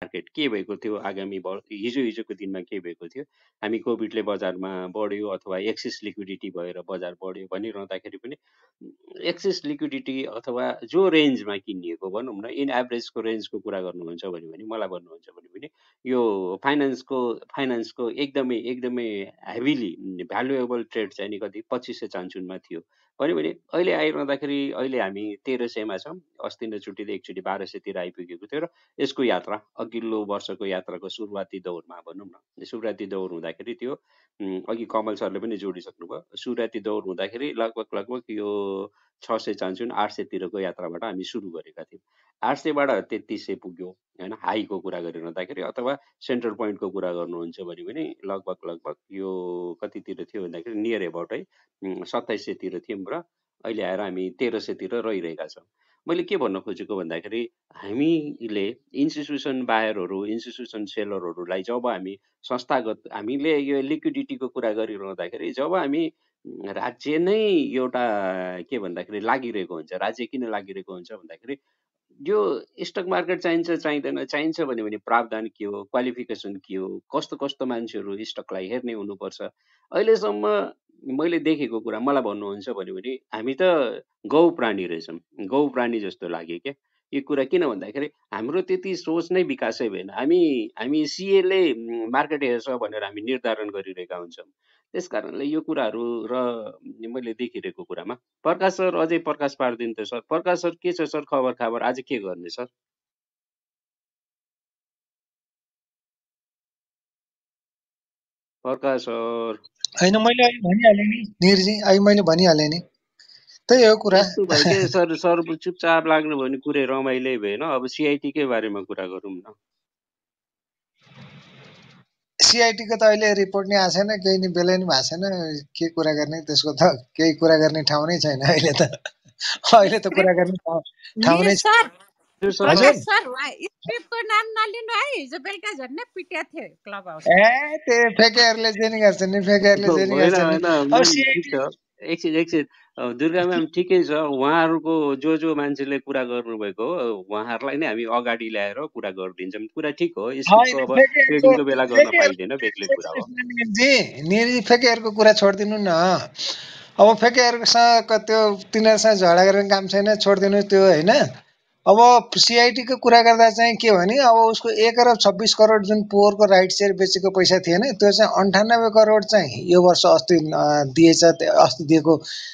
Market के भएको थियो आगामी हिजोको दिनमा के भएको थियो, हामी कोभिडले बजारमा बढ्यो अथवा एक्सेस लिक्विडिटी भएर बजार बढ्यो भनिरहँदाखेरि पनि एक्सेस लिक्विडिटी अथवा जो रेन्जमा किनिएको भनौँ न इन एभरेजको रेन्जको कुरा गर्नुहुन्छ भने मलाई भन्नुहुन्छ भने पनि यो फाइनेन्सको एकदमै एकदमै हेभिली भ्यालुएबल ट्रेड चाहिँ नि कति 2500 चान्चुनमा थियो भने अहिले आइरहँदाखेरि अहिले हामी 1300मा छौँ। अस्ति नै चुटिले एकचोटि 1200तिर आइपुगेको थियो र यसको यात्रा अघिल्लो वर्षको यात्राको सुरुवाती दौरमा भनौँ न सुरुवाती दौर हुँदाखेरि त्यो अघि कमल सरले पनि जोडिसक्नुभयो। सुरुवाती दौर हुँदाखेरि लगभग यो 600 चान्चुन 800तिरको यात्राबाट हामी सुरु गरेका थियौँ। 800बाट 3300 पुग्यो होइन हाईको कुरा गरिरहँदाखेरि अथवा सेन्ट्रल पोइन्टको कुरा गर्नुहुन्छ भने पनि लगभग यो कतितिर थियो भन्दाखेरि नियर एबाउट है 2700तिर थियौँ र अहिले आएर हामी 1300तिर रहिरहेका छौँ। मैले के भन्न खोजेको भन्दाखेरि हामीले इन्स्टिट्युसन बायरहरू इन्स्टिट्युसन सेलरहरूलाई जब हामी संस्थागत हामीले यो लिक्विडिटीको कुरा गरिरहँदाखेरि जब हामी राज्य नै एउटा के भन्दाखेरि लागिरहेको हुन्छ, राज्य किन लागिरहेको हुन्छ भन्दाखेरि यो स्टक मार्केट चाहिन्छ चाहिँदैन, चाहिन्छ भने प्रावधान के हो, क्वालिफिकेसन के हो, कस्तो कस्तो मान्छेहरू स्टकलाई हेर्ने हुनुपर्छ, अहिलेसम्म मैले देखेको कुरा मलाई भन्नुहुन्छ भने हामी त गौ प्राणी रहेछौँ, गौ प्राणी जस्तो लाग्यो क्या यो कुरा। किन भन्दाखेरि हाम्रो त्यति सोच नै विकासै भएन। हामी सिएले मार्केट हेर्छ भनेर हामी निर्धारण गरिरहेका हुन्छौँ। त्यस कारणले यो कुराहरू र मैले देखिरहेको कुरामा प्रकाश सर अझै प्रकाश पारिदिनु त सर। प्रकाश सर के छ सर खबर आज के गर्ने सर? प्रकाश सर हैन मैले अहिले भनिहालेँ नि निरजी, अहिले मैले भनिहालेँ नि, त्यही हो कुरा। यस्तो भयो के सर चुपचाप लाग्नु भने कुरै रमाइलै भएन। अब सिआइटी कै बारेमा कुरा गरौँ न। सिआइटी को त अहिले रिपोर्ट नै आएको छैन, केही नि बेलै नि भएको छैन, के कुरा गर्ने त्यसको त केही कुरा गर्ने ठाउँ नै छैन अहिले त। अहिले त कुरा गर्ने ठाउँ नै छैन। प्रकाश सर स्क्रिप्टको नाम नलिनु है, हिजो बेलुका झन् पिट्या थियो क्लब हाउस। ए त्यो फेकेहरूले जे नि गर्छन् नि, फेकेहरूले जे नि गर्छन् नि। अब सिआइटी एकछिन दुर्गा म्याम ठिकै छ, उहाँहरूको जो मान्छेले कुरा गर्नुभएको हो उहाँहरूलाई नै हामी अगाडि ल्याएर कुरा गरिदिन्छौँ। कुरा ठिक हो, स्क्रिप्टको अब ट्रेडिङको बेला गर्न पाइँदैन, बेग्लै कुरा हो। निरजी फेकेहरूको कुरा छोडिदिनु न। अब फेकेहरूसँग त्यो तिनीहरूसँग झगडा गर्ने काम छैन, छोडिदिनु त्यो होइन। अब सिआइटी को कुरा गर्दा चाहिँ के भने अब उसको 1 अरब 26 करोड जुन पोहोरको राइट सेयर बेचेको पैसा थिएन, त्यो चाहिँ 98 करोड चाहिँ यो वर्ष अस्ति दिएछ। अस्ति दिएको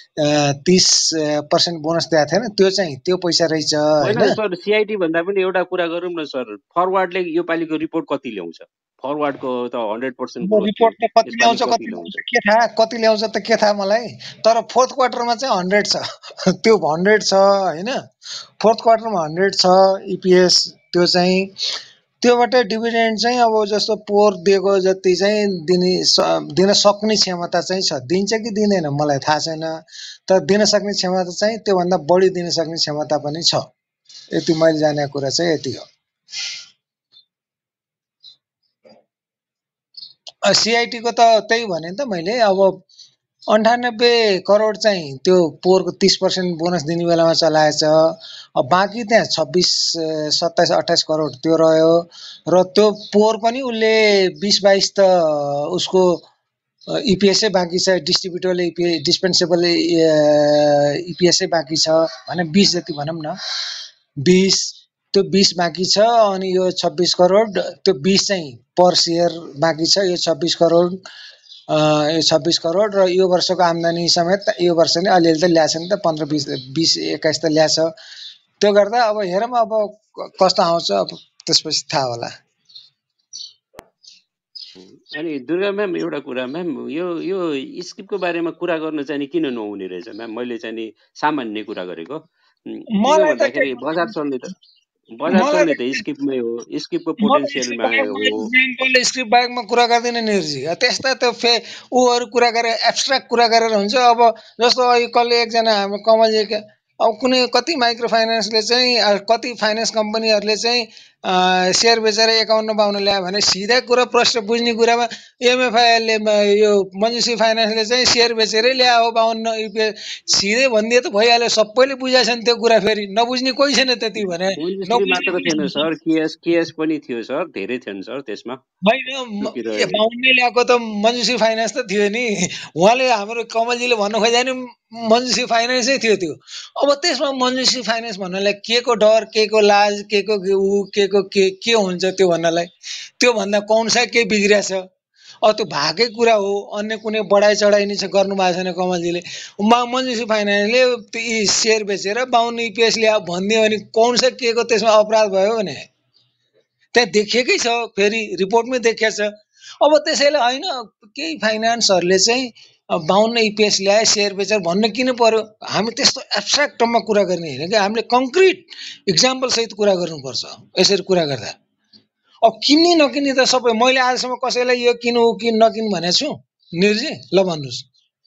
30% बोनस दिएको थिएन, त्यो चाहिँ त्यो पैसा रहेछ हैन सर। सिआइटी भन्दा पनि एउटा कुरा गरौँ न सर, फरवर्डले यो पालिको रिपोर्ट कति ल्याउँछ? फरवर्डको त 100% रिपोर्ट त कति ल्याउँछ के थाहा, कति ल्याउँछ त के थाहा मलाई। तर फोर्थ क्वार्टरमा चाहिँ 100 छ, त्यो 100 छ हैन। फोर्थ क्वार्टरमा 100 छ इपिएस। त्यो चाहिँ त्योबाट डिभिडेन्ड चाहिँ अब जस्तो पोहोर दिएको जति चाहिँ दिन सक्ने क्षमता चाहिँ छ। दिन्छ कि दिँदैन मलाई थाहा छैन, तर दिन सक्ने क्षमता चाहिँ त्योभन्दा बढी दिन सक्ने क्षमता पनि छ। यति मैले जानेको कुरा चाहिँ यति हो। सिआइटी को त त्यही भने त मैले। अब 98 करोड चाहिँ त्यो पोहोरको 30% बोनस दिने बेलामा चलाएछ। अब बाँकी त्यहाँ 26, 27, 28 करोड त्यो रह्यो र त्यो पोहोर पनि उसले 20-22 त उसको इपिएसै बाँकी छ, डिस्पेन्सेबल इपिएसै बाँकी छ भने 20 जति भनौँ न, 20 त्यो 20 बाँकी छ। अनि यो 26 करोड त्यो 20 चाहिँ पर सेयर बाँकी छ। यो 26 करोड यो 26 करोड र यो वर्षको आम्दानी समेत यो वर्ष नै अलिअलि त ल्याएछ नि त, 15, 20, 21 त ल्याएछ। त्यो गर्दा अब हेरौँ अब कस्तो आउँछ, अब त्यसपछि थाहा होला। अनि दुर्गा म्याम एउटा कुरा म्याम, यो स्क्रिप्टको बारेमा कुरा गर्न चाहिँ किन नहुने रहेछ म्याम? मैले चाहिँ नि सामान्य कुरा गरेको, किन भन्दाखेरि बजार चल्ने त स्क्रिप्टमै हो, स्क्रिप्टको पोटेन्सियलमा हो। स्क्रिप्ट बाहेकमा कुरा गर्दैन निरजी। त्यस्ता त्यो उहरू कुरा गरेर एब्स्ट्र्याक्ट कुरा गरेर हुन्छ। अब जस्तो अहिले कसले एकजना हाम्रो कमलजी अब कुनै कति माइक्रो फाइनेन्सले चाहिँ कति फाइनेन्स कम्पनीहरूले चाहिँ सेयर बेचेर 51-52 ल्यायो भने सिधा कुरा प्रश्न बुझ्ने कुरामा एमएफआईएलले यो मञ्जुश्री फाइनान्सले चाहिँ सेयर बेचेरै ल्या हो 52 सिधै भनिदिए त भइहाल्यो। सबैले बुझाएछन् त्यो कुरा, फेरि नबुझ्ने कोही छैन त्यति भने मञ्जुश्री नबुझ्ने मात्र कोही थिएन छैन। सर, केएस पनि थियो सर, धेरै थिएन सर त्यसमा। होइन, टुकी 52 ल्याएको त मञ्जुश्री फाइनान्स त थियो नि। उहाँले हाम्रो कमलजीले भन्नु खोजे नि मञ्जुश्री फाइनान्सै थियो त्यो। अब त्यसमा मञ्जुश्री फाइनान्स भन्नलाई के को डर, के को लाज, के को ऊ, के हुन्छ त्यो भन्नलाई? त्यो भन्दा कौनसा के बिग्रिया छ? त्यो भएकै कुरा हो, अन्य कुनै बढाइ चढाइ नि गर्नु भएको छैन कमलजीले। मञ्जुश्री फाइनान्सले यी सेयर बेचेर 52 इपिएस ल्या भनिदियो भने कौनसा के को त्यसमा अपराध भयो भने त्यहाँ देखिएकै छ, फेरि रिपोर्टमै देखिया छ। अब त्यसैले होइन, केही फाइनान्सहरूले चाहिँ 52 इपिएस ल्याए सेयर बेचेर भन्न किन पर्यो? हामी त्यस्तो एब्स्ट्राक्ट टर्ममा कुरा गर्ने होइन कि, हामीले कङ्क्रिट इक्जाम्पल सहित कुरा गर्नुपर्छ। यसरी कुरा गर्दा अब किन्ने नकिन्ने त सबै, मैले आजसम्म कसैलाई यो किन ऊ किन नकिन भनेको छु निरजी? ल भन्नुहोस्,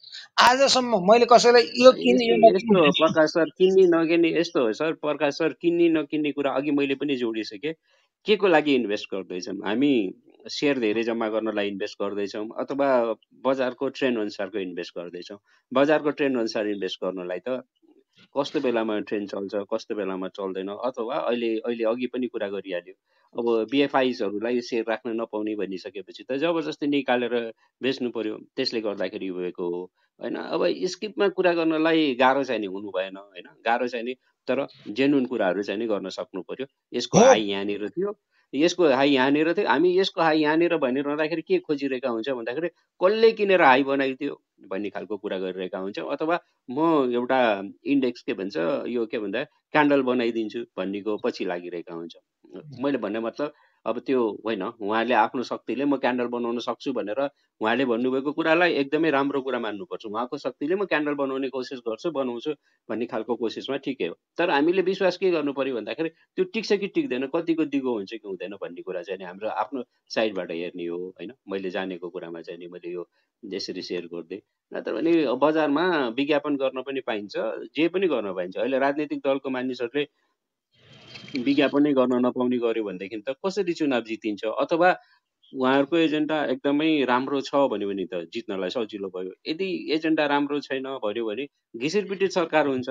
आजसम्म मैले कसैलाई यो किन यो नकिन यस्तो हो भनेको छु? प्रकाश सर, किन्ने नकिन्ने यस्तो हो सर प्रकाश सर, किन्ने नकिन्ने कुरा अघि मैले पनि जोडिसकेँ। के को लागि इन्भेस्ट गर्दैछौँ हामी? सेयर धेरै जम्मा गर्नलाई इन्भेस्ट गर्दैछौँ अथवा बजारको ट्रेन्ड अनुसारको इन्भेस्ट गर्दैछौँ? बजारको ट्रेन्ड अनुसार इन्भेस्ट गर्नलाई त कस्तो बेलामा ट्रेन्ड चल्छ, कस्तो बेलामा चल्दैन, अथवा अहिले अहिले अघि पनि कुरा गरिहाल्यो, अब बिएफआइजहरूलाई सेयर राख्न नपाउने भनिसकेपछि त जबरजस्ती निकालेर बेच्नु पर्यो, त्यसले गर्दाखेरि भएको हो होइन। अब स्किपमा कुरा गर्नलाई गाह्रो चाहिँ नि हुनु भएन होइन, गाह्रो चाहिँ नि, तर जेन्युन कुराहरू चाहिँ नि गर्न सक्नु पर्यो। यसको हो हाई यहाँनिर थियो, यसको हाई यहाँनिर थियो, हामी यसको हाई यहाँनिर भनिरहँदाखेरि के खोजिरहेका हुन्छ भन्दाखेरि कसले किनेर हाई बनाइदियो भन्ने खालको कुरा गरिरहेका हुन्छौँ, अथवा म एउटा इन्डेक्स के भन्छ यो के भन्दा क्यान्डल बनाइदिन्छु भन्नेको पछि लागिरहेका हुन्छ। मैले भन्ने मतलब अब त्यो होइन, उहाँले आफ्नो शक्तिले म क्यान्डल बनाउन सक्छु भनेर उहाँले भन्नुभएको कुरालाई एकदमै राम्रो कुरा मान्नुपर्छ। उहाँको शक्तिले म क्यान्डल बनाउने कोसिस गर्छु, बनाउँछु भन्ने खालको कोसिसमा ठिकै हो, तर हामीले विश्वास के गर्नु पर्यो भन्दाखेरि त्यो टिक्छ कि टिक्दैन, कतिको दिगो हुन्छ कि हुँदैन भन्ने कुरा चाहिँ नि हाम्रो आफ्नो साइडबाट हेर्ने हो होइन। मैले जानेको कुरामा चाहिँ नि मैले यो यसरी सेयर गरिदिएँ। नत्र भने बजारमा विज्ञापन गर्न पनि पाइन्छ, जे पनि गर्न पाइन्छ। अहिले राजनीतिक दलको मानिसहरूले विज्ञापनै गर्न नपाउने गर्यो भनेदेखि त कसरी चुनाव जितिन्छ? अथवा उहाँहरूको एजेन्डा एकदमै राम्रो छ भन्यो भने त जित्नलाई सजिलो भयो। यदि एजेन्डा राम्रो छैन भन्यो भने घिसिरपिटिर सरकार हुन्छ।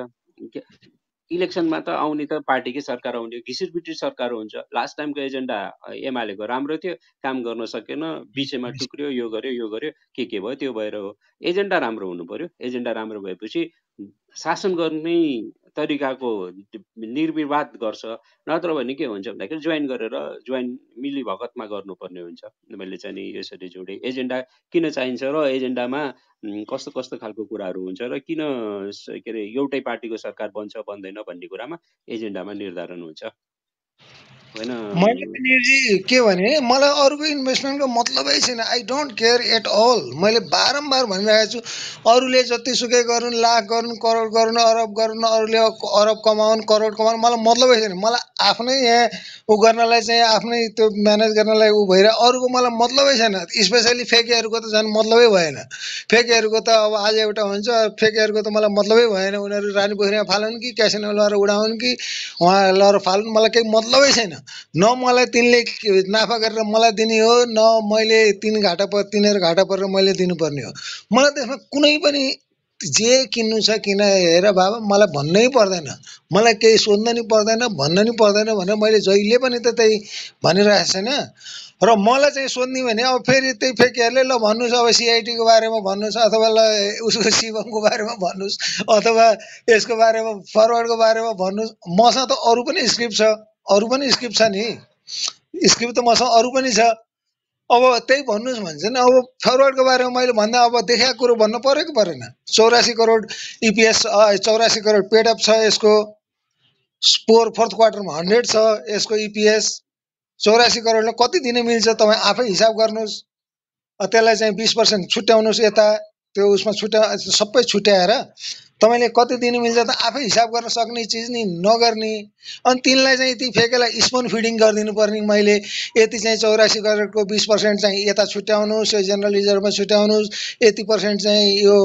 इलेक्सनमा त आउने त पार्टीकै सरकार आउने, घिसिरपिटिर सरकार हुन्छ। लास्ट टाइमको एजेन्डा एमालेको राम्रो थियो, काम गर्न सकेन, बिचमा टुक्रियो, यो गर्यो यो गर्यो, के भयो त्यो भएर हो। एजेन्डा राम्रो हुनु पर्यो। एजेन्डा राम्रो भएपछि शासन गर्ने तरिकाको निर्विवाद गर्छ, नत्र भने के हुन्छ भन्दाखेरि जोइन मिली भगतमा गर्नुपर्ने हुन्छ। मैले चाहिँ नि यसरी जोडेँ। एजेन्डा किन चाहिन्छ र एजेन्डामा कस्तो कस्तो खालको कुराहरू हुन्छ र किन के अरे एउटै पार्टीको सरकार बन्छ बन्दैन भन्ने कुरामा एजेन्डामा निर्धारण हुन्छ होइन। मैले पनि निरजी के भने, मलाई अरूको इन्भेस्टमेन्टको मतलबै छैन। I don't care at all. मैले बारम्बार भनिरहेको छु, अरूले जतिसुकै गरून्, लाख गरून्, करोड गरून्, अरब गरून्, अरूले अरब कमाउन्, करोड कमाउन्, मलाई मतलबै छैन। मलाई आफ्नै यहाँ ऊ गर्नलाई चाहिँ, आफ्नै त्यो म्यानेज गर्नलाई ऊ भएर अरूको मलाई मतलबै छैन। स्पेसली फेकेहरूको त झन् मतलबै भएन। फेकेहरूको त अब आज एउटा हुन्छ, फेकेहरूको त मलाई मतलबै भएन। उनीहरू रानी पोखरीमा फालुन् कि क्यासिनो लगाएर उडाउन् कि उहाँ लगाएर फालुन्, मलाई केही मतलबै छैन। न मलाई तिनले नाफा गरेर मलाई दिने हो, न मैले तिनीहरू घाटा परेर मैले दिनुपर्ने हो। मलाई त्यसमा कुनै पनि जे किन्नु छ किन, हेर बाबा मलाई भन्नै पर्दैन, मलाई केही सोध्न नि पर्दैन, भन्न नि पर्दैन भनेर मैले जहिले पनि त त्यही भनिरहेको छैन। र मलाई चाहिँ सोध्ने भने अब फेरि त्यही फेकेहरूले ल भन्नुहोस्, अब सिआइटीको बारेमा भन्नुहोस्, अथवा ल उसको शिवमको बारेमा भन्नुहोस्, अथवा यसको बारेमा फरवर्डको बारेमा भन्नुहोस्। मसँग त अरू पनि स्क्रिप्ट छ, अरू पनि स्क्रिप्ट छ नि, स्क्रिप्ट त मसँग अरू पनि छ। अब त्यही भन्नुहोस् भन्छ नि। अब फरवर्डको बारेमा मैले भन्दा अब देखाएको कुरो भन्नु पर्यो कि परेन? 84 crore EPS, 84 crore paid up छ यसको। फोर्थ क्वार्टरमा 100 छ यसको इपिएस। 84 करोडले कति दिन मिल्छ तपाईँ आफै हिसाब गर्नुहोस्। त्यसलाई चाहिँ 20% छुट्याउनुहोस् यता, त्यो उसमा सबै छुट्याएर तपाईँले कति दिनु मिल्छ त आफै हिसाब गर्न सक्ने चिज नि नगर्ने अनि तिनलाई चाहिँ ती फेकेलाई स्पुन फिडिङ गरिदिनु पर्ने मैले यति चाहिँ 84 करोडको 20% चाहिँ यता छुट्याउनुहोस् यो जेनरल रिजर्भमा छुट्याउनुहोस् यति % चाहिँ यो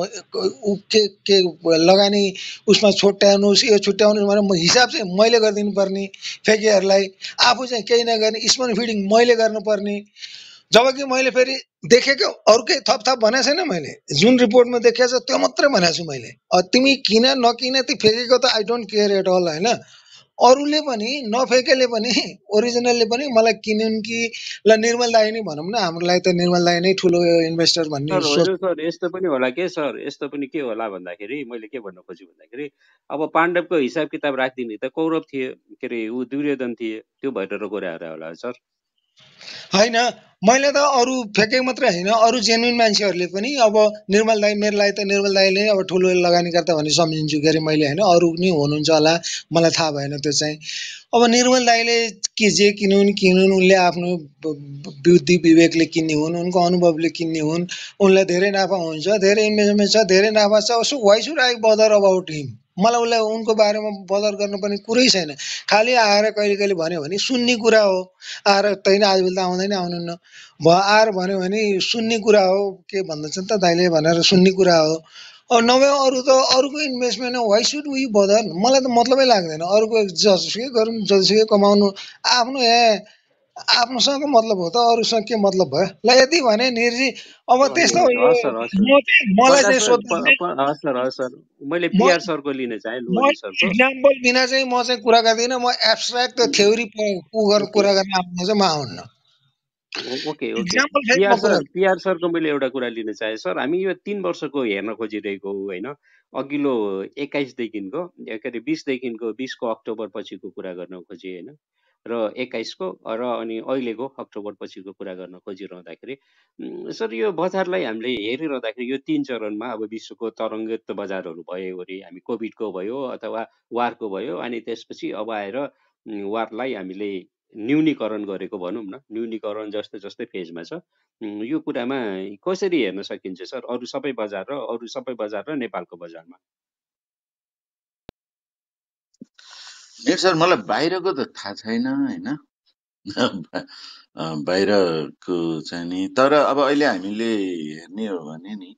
के लगानी उसमा छुट्याउनुहोस् यो छुट्याउनुहोस् भनेर म हिसाब चाहिँ मैले गरिदिनु पर्ने फेकेहरूलाई आफू चाहिँ केही नगर्ने स्पुन फिडिङ मैले गर्नुपर्ने जबकि मैले फेरि देखेको अरू केही थप भनेको छैन मैले जुन रिपोर्टमा देखेको छ त्यो मात्रै भनेको छु मैले तिमी किन नकिन ती फेकेको त I don't care at all होइन अरूले पनि नफेकेले पनि ओरिजिनलले पनि मलाई किनुन् कि ल निर्मल दाई नै भनौँ न हाम्रो लागि त निर्मल दाई नै ठुलो इन्भेस्टर भन्ने सर सोच होइन सर यस्तो पनि होला के सर यस्तो पनि के होला भन्दाखेरि मैले के भन्न खोजेँ भन्दाखेरि अब पाण्डवको हिसाब किताब राखिदिने त कौरव थिए के अरे ऊ दुर्योधन थिए त्यो भएर कुराहरू होला सर होइन मैले त अरू फेके मात्रै होइन अरू जेन्युन मान्छेहरूले पनि अब निर्मल दाई मेरो लागि त निर्मल दाईले अब ठुलो लगानीकर्ता भन्ने सम्झिन्छु के अरे मैले होइन अरू नि हुनुहुन्छ होला मलाई थाहा भएन त्यो चाहिँ अब निर्मल दाईले के जे किनुन् उनले आफ्नो बुद्धि विवेकले किन्ने हुन् उनको अनुभवले किन्ने हुन् उनलाई धेरै नाफा हुन्छ धेरै इन्भेस्टमेन्ट छ धेरै नाफा छ so why should I bother about him मलाई उसलाई उनको बारेमा बदर गर्नुपर्ने कुरै छैन खालि आएर कहिले कहिले भन्यो भने सुन्ने कुरा हो आएर तैँले आजभोलि त आउँदैन आउनुहुन्न आएर भन्यो भने सुन्ने कुरा हो के भन्दछन् त दाइले भनेर सुन्ने कुरा हो नभए अरू त अरूको इन्भेस्टमेन्ट वाइ सुड वी बदर मलाई त मतलबै लाग्दैन अरूको जसुकै गरौँ जसुकै कमाउनु आफ्नो आफ्नोसँग मतलब हो त अरूसँग के मतलब भयो ल यति भने निरजी अब त्यस्तो यो हस् सर हस् सर म चाहिँ मलाई प्रकाश चाहिँ सर सोध्दा हस् सर मैले म पिआर सरको लिन चाहेँ म लुहरी सरको इक्जाम्पल बिना चाहिँ म चाहिँ कुरा गर्दिनँ म एब्सट्र्याक्ट थ्योरी ओके कुरा गर्न आफ्नो चाहिँ म आउन्न ओके ओके इक्जाम्पल सहित म कुरा पिआर सरको मैले एउटा कुरा लिन चाहेँ सर हामी यो 3 वर्षको हेर्न खोजिरहेको होइन अघिल्लो 21देखिको के अरे 20देखिको 20को अक्टोबर पछिको कुरा गर्न खोजेँ होइन र 21को र अनि अहिलेको अक्टोबर पछिको कुरा गर्न खोजिरहँदाखेरि सर यो बजारलाई हामीले हेरिरहँदाखेरि यो 3 चरणमा अब विश्वको तरङ्गित बजारहरू भयो अरे हामी कोभिडको भयो अथवा वारको भयो अनि त्यसपछि अब आएर वारलाई हामीले न्यूनीकरण गरेको भनौँ न न्यूनीकरण जस्तै जस्तै फेजमा छ यो कुरामा कसरी हेर्न सकिन्छ सर अरू सबै बजार र नेपालको बजारमा सर मलाई बाहिरको त थाहा छैन होइन बाहिरको चाहिँ नि तर अब अहिले हामीले हेर्ने हो भने नि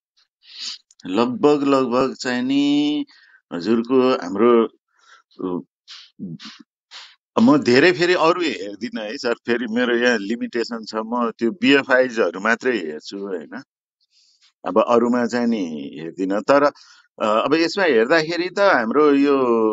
लगभग चाहिँ नि हजुरको हाम्रो म धेरै फेरि अरू हेर्दिनँ है सर फेरि मेरो यहाँ लिमिटेसन छ म त्यो बिएफआइजहरू मात्रै हेर्छु होइन अब अरूमा चाहिँ नि हेर्दिनँ तर अब यसमा हेर्दाखेरि त हाम्रो यो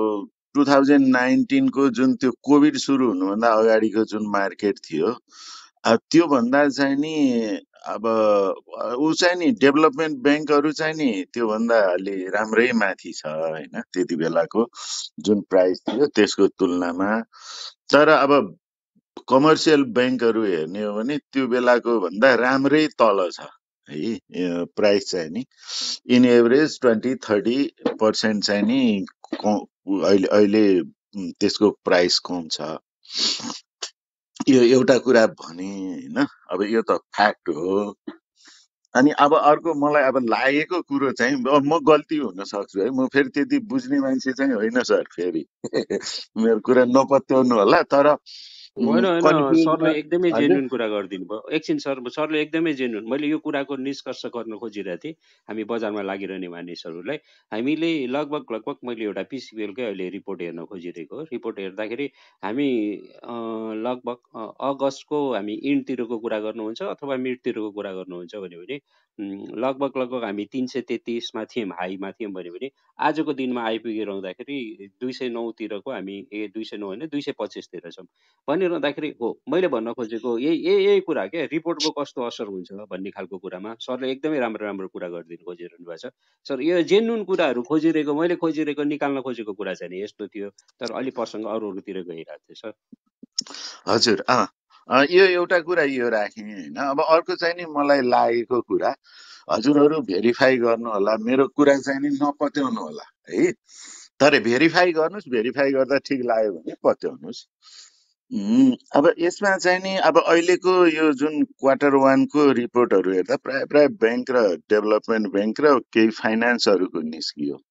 2019को जुन त्यो कोभिड सुरु हुनुभन्दा अगाडिको जुन मार्केट थियो त्योभन्दा चाहिँ नि अब ऊ चाहिँ नि डेभलपमेन्ट ब्याङ्कहरू चाहिँ नि त्योभन्दा अलि राम्रै माथि छ होइन त्यति बेलाको जुन प्राइस थियो त्यसको तुलनामा तर अब कमर्सियल ब्याङ्कहरू हेर्ने हो भने त्यो बेलाको भन्दा राम्रै तल छ है प्राइस चाहिँ नि इन एभरेज 20-30% चाहिँ नि अहिले त्यसको प्राइस कम छ यो एउटा कुरा भने होइन अब यो त फ्याक्ट हो अनि अब अर्को मलाई अब लागेको कुरो चाहिँ अब म गल्ती हुन सक्छु है म फेरि त्यति बुझ्ने मान्छे चाहिँ होइन सर फेरि मेरो कुरा नपत्याउनु होला तर होइन सरले कन्फ्युज एकदमै हजुर जेन्युन कुरा गरिदिनु भयो एकछिन सरले एकदमै जेन्युन मैले यो कुराको निष्कर्ष गर्न खोजिरहेको थिएँ हामी बजारमा लागिरहने मानिसहरूलाई हामीले लगभग मैले एउटा पिसिबिएलकै अहिले रिपोर्ट हेर्न खोजिरहेको रिपोर्ट हेर्दाखेरि हामी लगभग अगस्तको हामी इन्डतिरको कुरा गर्नुहुन्छ अथवा मिडतिरको कुरा गर्नुहुन्छ भने लगभग हामी 333मा थियौँ हाईमा थियौँ भने आजको दिनमा आइपुगिरहँदाखेरि 209तिरको हामी 209 होइन 225तिर छौँ भनिरहँदाखेरि हो मैले भन्न खोजेको यही कुरा के रिपोर्टको कस्तो असर हुन्छ भन्ने खालको कुरामा सरले एकदमै राम्रो राम्रो कुरा गरिदिनु खोजिरहनु भएको छ सर यो जेन्युन कुराहरू खोजिरहेको मैले खोजिरहेको निकाल्न खोजेको कुरा चाहिँ नि यस्तो थियो तर अलि प्रसङ्ग अरूतिर गइरहेको थियो सर हजुर यो एउटा कुरा यो राखेँ होइन अब अर्को चाहिँ नि मलाई लागेको कुरा हजुरहरू भेरिफाई गर्नु होला मेरो कुरा चाहिँ नि नपत्याउनु होला है तर भेरिफाई गर्नुहोस् भेरिफाई गर्दा ठिक लाग्यो भने पत्याउनुहोस् अब यसमा चाहिँ नि अब अहिलेको यो जुन Q1 रिपोर्टहरू हेर्दा प्राय ब्याङ्क र डेभलपमेन्ट ब्याङ्क र केही फाइनेन्सहरूको निस्कियो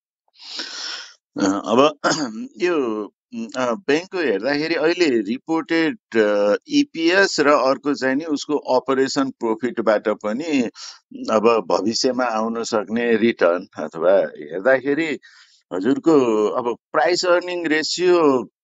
अब यो बैंकको हेर्दाखेरि अहिले रिपोर्टेड इपिएस र अर्को चाहिँ नि उसको अपरेसन प्रोफिटबाट पनि अब भविष्यमा आउन सक्ने रिटर्न अथवा हेर्दाखेरि हजुरको अब प्राइस अर्निङ रेसियो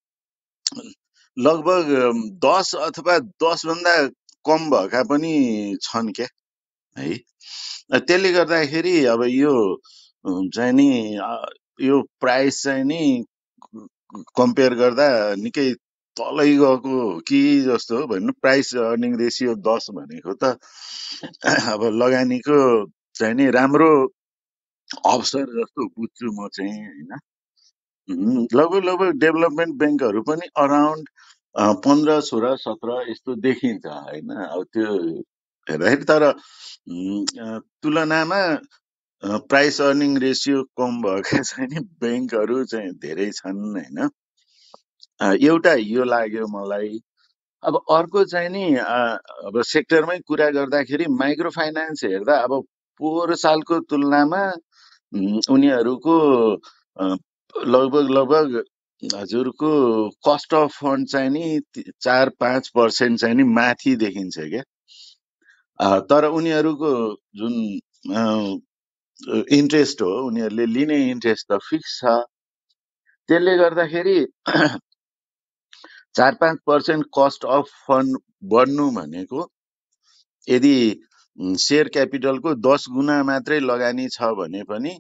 लगभग 10 अथवा 10 भन्दा कम भएका पनि छन् क्या है। त्यसले गर्दाखेरि अब यो चाहिँ नि यो प्राइस चाहिँ नि कम्पेयर गर्दा निकै तलै गएको हो कि जस्तो हो भन्नु। प्राइस अर्निङ रेसियो 10 भनेको त अब लगानीको चाहिँ नि राम्रो अवसर जस्तो बुझ्छु म चाहिँ होइन। लगभग लगभग डेभलपमेन्ट ब्याङ्कहरू पनि अराउन्ड 15, 16, 17 यस्तो देखिन्छ होइन। अब त्यो हेर्दाखेरि तर तुलनामा प्राइस अर्निङ रेसियो कम भएका चाहिँ नि ब्याङ्कहरू चाहिँ धेरै छन् होइन। एउटा यो लाग्यो मलाई। अब अर्को चाहिँ नि अब सेक्टरमै कुरा गर्दाखेरि माइक्रो फाइनेन्स हेर्दा अब पोहोर सालको तुलनामा उनीहरूको लगभग लगभग हजुरको कस्ट अफ फन्ड चाहिँ नि 4-5% चाहिँ नि माथि देखिन्छ क्या। तर उनीहरूको जुन इन्ट्रेस्ट हो उनीहरूले लिने इन्ट्रेस्ट त फिक्स छ। त्यसले गर्दाखेरि 4-5% कस्ट अफ फन्ड बढ्नु भनेको यदि सेयर क्यापिटलको 10 गुणा मात्रै लगानी छ भने पनि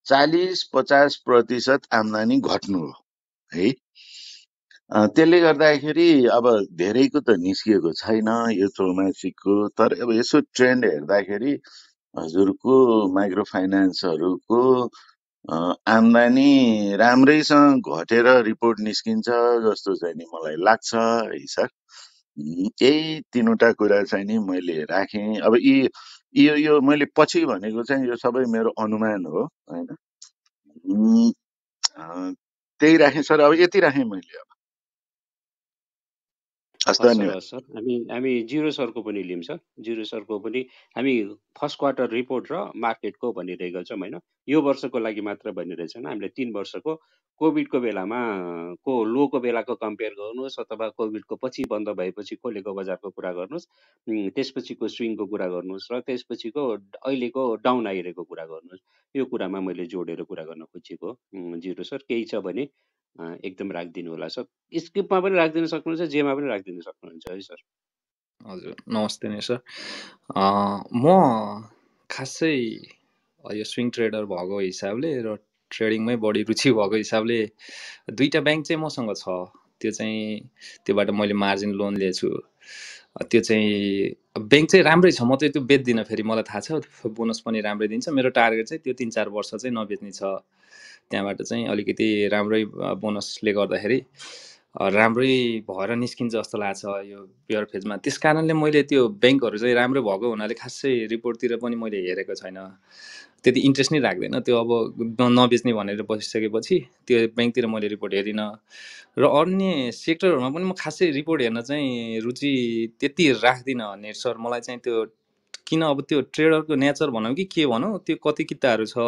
40-50% आम्दानी घट्नु हो है। त्यसले गर्दाखेरि अब धेरैको त निस्किएको छैन यो चौमासिकको। तर अब यसो ट्रेन्ड हेर्दाखेरि हजुरको माइक्रो फाइनेन्सहरूको आम्दानी राम्रैसँग घटेर रिपोर्ट निस्किन्छ जस्तो चाहिँ नि मलाई लाग्छ है सर। यही तीनवटा कुरा चाहिँ नि मैले राखेँ। अब यो मैले पछि भनेको चाहिँ यो सबै मेरो अनुमान हो होइन। त्यही राखेँ सर। अब यति राखेँ मैले। अब हस्, हस् सर, धन्यवाद। हस् सर। हामी जिरो सरको पनि लिऊँ सर। जिरो सरको पनि हामी फर्स्ट क्वार्टर रिपोर्ट र मार्केटको भनिरहेको छौँ होइन। यो वर्षको लागि मात्र भनिरहेछौँ हामीले 3 वर्षको कोभिडको बेलामा को लोको बेलाको कम्पेयर गर्नुहोस् अथवा कोभिडको पछि बन्द भएपछि खोलेको बजारको कुरा गर्नुहोस्, त्यसपछिको स्विङको कुरा गर्नुहोस् र त्यसपछिको अहिलेको डाउन आइरहेको कुरा गर्नुहोस्। यो कुरामा मैले जोडेर कुरा गर्न खोजेको जिरो सर। केही छ भने एकदम राखिदिनु होला सर। स्क्रिप्टमा पनि राखिदिन सक्नुहुन्छ, जेमा पनि राखिदिन सक्नुहुन्छ है सर। हजुर नमस्ते नै सर। म खासै यो स्विङ ट्रेडर भएको हिसाबले र ट्रेडिङमै बढी रुचि भएको हिसाबले दुईवटा ब्याङ्क चाहिँ मसँग छ। त्यो चाहिँ त्योबाट मैले मार्जिन लोन लिएछु। त्यो चाहिँ ब्याङ्क चाहिँ राम्रै छ। म चाहिँ त्यो बेच्दिनँ। फेरि मलाई थाहा छ बोनस पनि राम्रै दिन्छ। मेरो टार्गेट चाहिँ त्यो 3-4 वर्ष चाहिँ नबेच्ने छ। त्यहाँबाट चाहिँ अलिकति राम्रै बोनसले गर्दाखेरि राम्रै भएर निस्किन्छ जस्तो लाग्छ यो बियर फेजमा। त्यस कारणले मैले त्यो ब्याङ्कहरू चाहिँ राम्रो भएको हुनाले खासै रिपोर्टतिर पनि मैले हेरेको छैन। त्यति इन्ट्रेस्ट नै राख्दैन। त्यो अब नबेच्ने भनेर बसिसकेपछि त्यो ब्याङ्कतिर मैले रिपोर्ट हेरिनँ। र अन्य सेक्टरहरूमा पनि म खासै रिपोर्ट हेर्न चाहिँ रुचि त्यति राख्दिनँ नेट सर। मलाई चाहिँ त्यो किन अब त्यो ट्रेडरको नेचर भनौँ कि के भनौँ, त्यो कति किताहरू छ,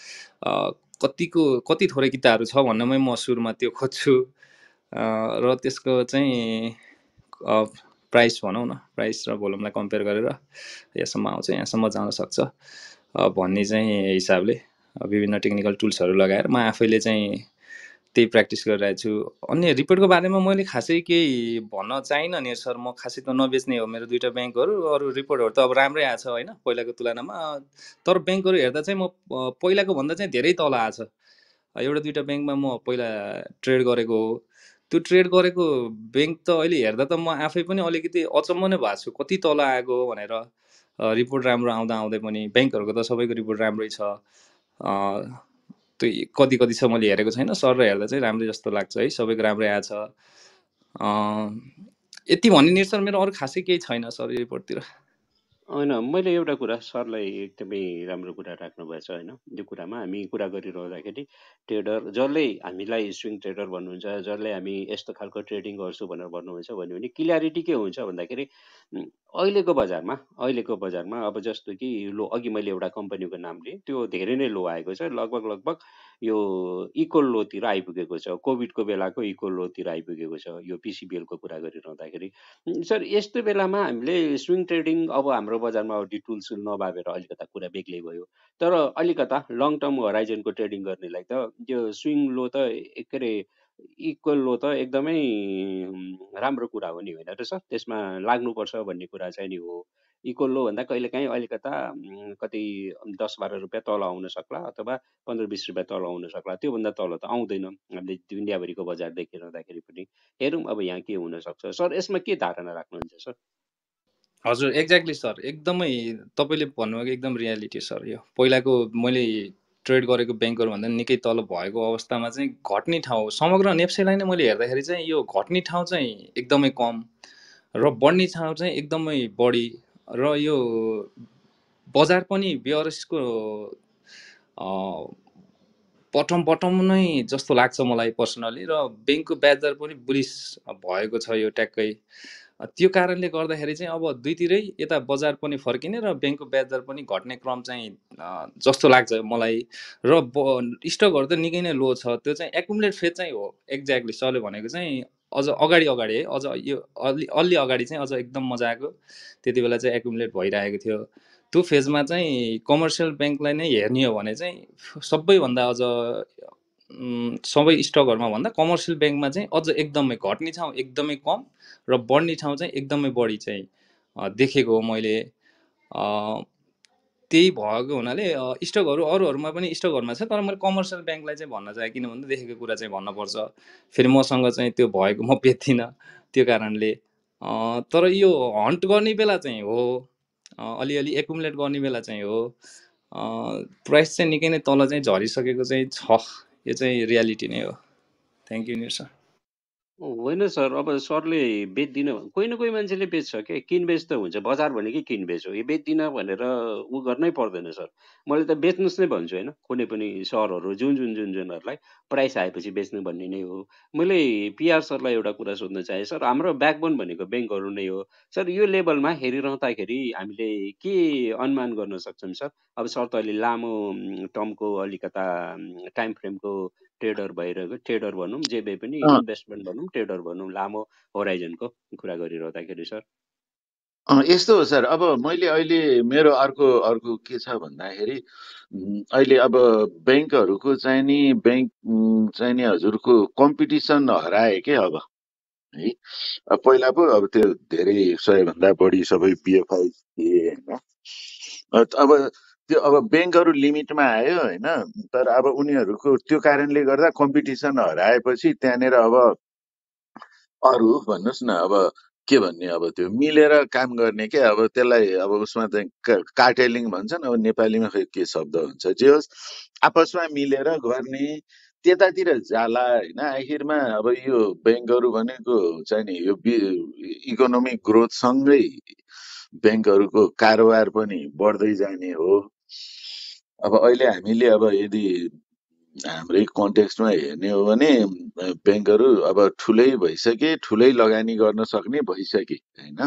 कति थोरै किताहरू छ भन्नमै म सुरुमा त्यो खोज्छु। र त्यसको चाहिँ प्राइस भनौँ न, प्राइस र भोल्युमलाई कम्पेयर गरेर यहाँसम्म आउँछ, यहाँसम्म जान सक्छ भन्ने चाहिँ हिसाबले विभिन्न टेक्निकल टुल्सहरू लगाएर म आफैले चाहिँ त्यही प्र्याक्टिस गरिरहेको छु। अन्य रिपोर्टको बारेमा मैले खासै केही भन्न चाहिनँ नि सर। म खासै त नबेच्ने हो मेरो दुईवटा ब्याङ्कहरू। अरू रिपोर्टहरू त अब राम्रै आएको छ होइन पहिलाको तुलनामा। तर ब्याङ्कहरू हेर्दा चाहिँ म पहिलाको भन्दा चाहिँ धेरै तल आएको छ। एउटा दुईवटा ब्याङ्कमा म पहिला ट्रेड गरेको हो। त्यो ट्रेड गरेको ब्याङ्क त अहिले हेर्दा त म आफै पनि अलिकति अचम्म नै भएको छु कति तल आएको हो भनेर। रिपोर्ट राम्रो आउँदा आउँदै पनि ब्याङ्कहरूको त सबैको रिपोर्ट राम्रै छ। त्यो कति कति छ मैले हेरेको छैन। सर हेर्दा चाहिँ राम्रै जस्तो लाग्छ है, सबैको राम्रै आएको छ। यति भनिने सर, मेरो अरू खासै केही छैन सर रिपोर्टतिर। होइन, मैले एउटा कुरा सरलाई एकदमै राम्रो कुरा राख्नुभएछ होइन। यो कुरामा हामी कुरा गरिरहँदाखेरि ट्रेडर जसले हामीलाई स्विङ ट्रेडर भन्नुहुन्छ, जसले हामी यस्तो खालको ट्रेडिङ गर्छु भनेर भन्नुहुन्छ भन्यो भने क्लियरिटी के हुन्छ भन्दाखेरि अहिलेको बजारमा अब जस्तो कि लो अघि मैले एउटा कम्पनीको नाम लिएँ त्यो धेरै नै लो आएको छ लगभग यो इक्वल लोतिर आइपुगेको छ कोभिडको बेलाको इक्वल लोतिर आइपुगेको छ यो पिसिबिएलको कुरा गरिरहँदाखेरि सर यस्तो बेलामा हामीले स्विङ ट्रेडिङ अब हाम्रो बजारमा टुल्स नभएर अलिकता कुरा बेग्लै भयो तर अलिकता लङ टर्म होराइजनको ट्रेडिङ गर्नेलाई त त्यो स्विङ लो त के अरे इक्वल लो त एकदमै राम्रो कुरा हो नि होइन र सर त्यसमा लाग्नुपर्छ भन्ने कुरा चाहिँ नि हो इक्वल लो भन्दा कहिलेकाहीँ अलिकता कति 10-12 रुपियाँ तल आउन सक्ला अथवा 15-20 रुपियाँ तल आउन सक्ला त्योभन्दा तल त आउँदैन हामीले दुनियाँभरिको बजार देखिरहँदाखेरि पनि हेरौँ अब यहाँ के हुनसक्छ सर यसमा के धारणा राख्नुहुन्छ सर हजुर एक्ज्याक्टली सर एकदमै तपाईँले भन्नुभएको एकदम रियालिटी सर यो पहिलाको मैले ट्रेड गरेको ब्याङ्कहरू भन्दा निकै तल भएको अवस्थामा चाहिँ घट्ने ठाउँ समग्र नेप्सेलाई नै मैले हेर्दाखेरि चाहिँ यो घट्ने ठाउँ चाहिँ एकदमै कम र बढ्ने ठाउँ चाहिँ एकदमै बढी र यो बजार पनि बेयरिसको बटम नै जस्तो लाग्छ मलाई पर्सनली र ब्याङ्कको ब्याज दर पनि बुलिस भएको छ यो ट्याक्कै त्यो कारणले गर्दाखेरि चाहिँ अब दुईतिरै यता बजार पनि फर्किने र ब्याङ्कको ब्याज दर पनि घट्ने क्रम चाहिँ जस्तो लाग्छ मलाई र स्टकहरू त निकै नै लो छ त्यो चाहिँ एकुमुलेट फेज चाहिँ हो एक्ज्याक्टली सरले भनेको चाहिँ अझ अगाडि है अझ यो अलि अगाडि चाहिँ अझ एकदम मजाको त्यति बेला चाहिँ एकुमुलेट भइरहेको थियो त्यो फेजमा चाहिँ कमर्सियल ब्याङ्कलाई नै हेर्ने हो भने चाहिँ सबैभन्दा अझ सबै स्टकहरूमा भन्दा कमर्सियल ब्याङ्कमा चाहिँ अझ एकदमै घट्ने ठाउँ एकदमै कम र बढ्ने ठाउँ चाहिँ एकदमै बढी चाहिँ देखेको हो मैले त्यही भएको हुनाले स्टकहरू अरूहरूमा पनि स्टकहरूमा छ तर मैले कमर्सियल ब्याङ्कलाई चाहिँ भन्न चाहेँ किन भन्दा देखेको कुरा चाहिँ भन्नुपर्छ फेरि मसँग चाहिँ त्यो भएको म बेच्दिनँ त्यो कारणले तर यो हन्ट गर्ने बेला चाहिँ हो अलिअलि एकुमुलेट गर्ने बेला चाहिँ हो प्राइस चाहिँ निकै नै तल चाहिँ झरिसकेको चाहिँ छ यो चाहिँ रियालिटी नै हो थ्याङ्क यू सर होइन सर अब सरले बेच्दिनँ कोही न कोही मान्छेले बेच्छ के किनबेच त हुन्छ बजार भनेकै किनबेच हो यो बेच्दिनँ भनेर ऊ गर्नै पर्दैन सर मैले त बेच्नुहोस् नै भन्छु होइन कुनै पनि सरहरू जुनहरूलाई प्राइस आएपछि बेच्नु भन्ने नै हो मैले पिआर सरलाई एउटा कुरा सोध्न चाहेँ सर हाम्रो ब्याकबोन भनेको ब्याङ्कहरू नै हो सर यो लेभलमा हेरिरहँदाखेरि हामीले के अनुमान गर्न सक्छौँ सर अब सर त अहिले लामो टर्मको अलिकता टाइम फ्रेमको ट्रेडर भइरहेको ट्रेडर भनौँ जे भए पनि इन्भेस्टमेन्ट भनौँ ट्रेडर भनौँ लामो होराइजनको कुरा गरिरहँदाखेरि सर यस्तो हो सर अब मैले अहिले मेरो अर्को के छ भन्दाखेरि अहिले अब ब्याङ्कहरूको चाहिँ नि चाहिँ नि हजुरको कम्पिटिसन हराए के अब है पहिला पो अब त्यो धेरै 100 भन्दा बढी सबै पिएफआई थिए होइन अब त्यो अब ब्याङ्कहरू लिमिटमा आयो होइन तर अब उनीहरूको त्यो कारणले गर्दा कम्पिटिसन हराएपछि त्यहाँनिर अब अरू भन्नुहोस् न अब के भन्ने अब त्यो मिलेर काम गर्ने के अब त्यसलाई अब उसमा चाहिँ कार्टेलिङ भन्छन् अब नेपालीमा खै के शब्द हुन्छ जे होस् आपसमा मिलेर गर्ने त्यतातिर जाला होइन आखिरमा अब यो ब्याङ्कहरू भनेको चाहिँ नि यो इकोनोमिक ग्रोथसँगै ब्याङ्कहरूको कारोबार पनि बढ्दै जाने हो अब अहिले हामीले अब यदि हाम्रै कन्टेक्स्टमा हेर्ने हो भने ब्याङ्कहरू अब ठुलै भइसके ठुलै लगानी गर्न सक्ने भइसके होइन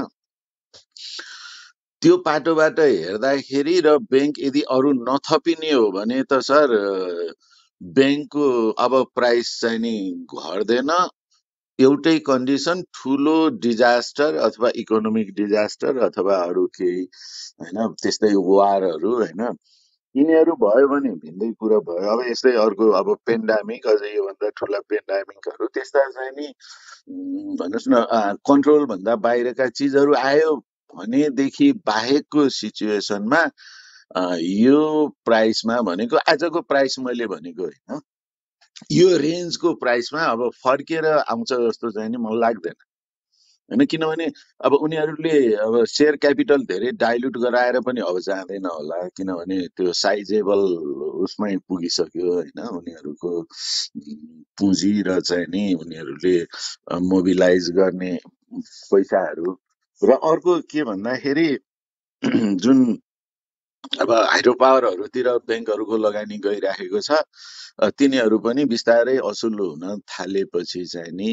त्यो पाटोबाट हेर्दाखेरि र ब्याङ्क यदि अरू नथपिने हो भने त सर ब्याङ्कको अब प्राइस चाहिँ नि घट्दैन एउटै कन्डिसन ठुलो डिजास्टर अथवा इकोनोमिक डिजास्टर अथवा अरू केही होइन त्यस्तै वारहरू होइन यिनीहरू भयो भने भिन्दै कुरा भयो अब यस्तै अर्को अब पेन्डामिक अझै योभन्दा ठुला पेन्डामिकहरू त्यस्ता चाहिँ नि भन्नुहोस् न कन्ट्रोलभन्दा बाहिरका चिजहरू आयो भनेदेखि बाहेकको सिचुएसनमा यो प्राइसमा भनेको आजको प्राइस मैले भनेको होइन यो रेन्जको प्राइसमा अब फर्केर आउँछ जस्तो चाहिँ नि मलाई लाग्दैन होइन किनभने अब उनीहरूले अब सेयर क्यापिटल धेरै डाइल्युट गराएर पनि अब जाँदैन होला किनभने त्यो साइजेबल उसमै पुगिसक्यो होइन उनीहरूको पुँजी र चाहिँ नि उनीहरूले मोबिलाइज गर्ने पैसाहरू र अर्को के भन्दाखेरि जुन अब हाइड्रो पावरहरूतिर ब्याङ्कहरूको लगानी गइराखेको छ। तिनीहरू पनि बिस्तारै असुल हुन थालेपछि चाहिँ नि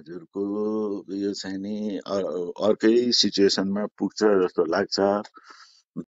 हजुरको यो चाहिँ नि अर्कै सिचुएसनमा पुग्छ जस्तो लाग्छ।